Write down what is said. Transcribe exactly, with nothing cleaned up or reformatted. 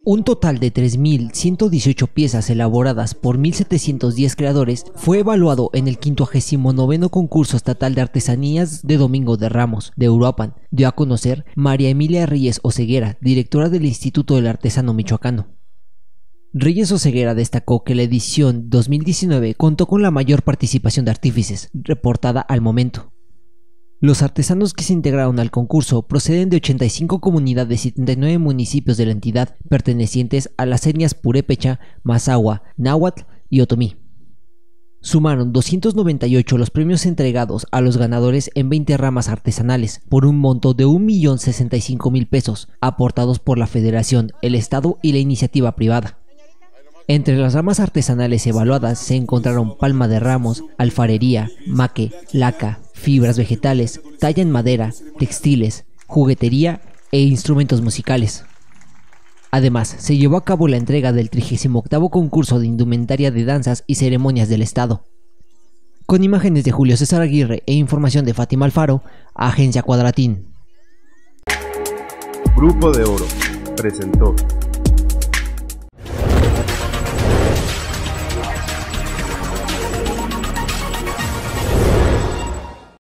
Un total de tres mil ciento dieciocho piezas elaboradas por mil setecientos diez creadores fue evaluado en el quincuagésimo noveno concurso estatal de artesanías de Domingo de Ramos de Uruapan, dio a conocer María Emilia Reyes Oseguera, directora del Instituto del Artesano Michoacano. Reyes Oseguera destacó que la edición dos mil diecinueve contó con la mayor participación de artífices, reportada al momento. Los artesanos que se integraron al concurso proceden de ochenta y cinco comunidades y setenta y nueve municipios de la entidad, pertenecientes a las etnias purépecha, mazahua, náhuatl y otomí. Sumaron doscientos noventa y ocho los premios entregados a los ganadores en veinte ramas artesanales, por un monto de un millón sesenta y cinco mil pesos, aportados por la Federación, el Estado y la iniciativa privada. Entre las ramas artesanales evaluadas se encontraron palma de ramos, alfarería, maque, laca, fibras vegetales, talla en madera, textiles, juguetería e instrumentos musicales. Además, se llevó a cabo la entrega del trigésimo octavo concurso de indumentaria de danzas y ceremonias del Estado. Con imágenes de Julio César Aguirre e información de Fátima Alfaro, Agencia Cuadratín. Grupo de Oro presentó